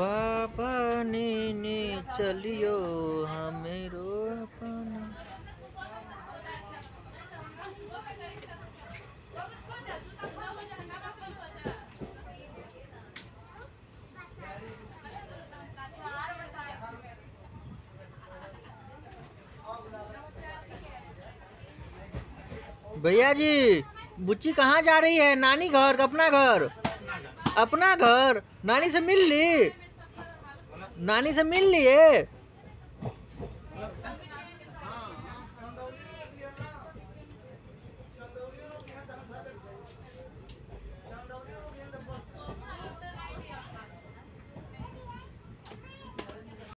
पापा ने चलियो हमेरो अपना। भैया जी, बुच्ची कहाँ जा रही है? नानी घर? अपना घर? अपना घर। नानी से मिल ली? नानी से मिल लिए?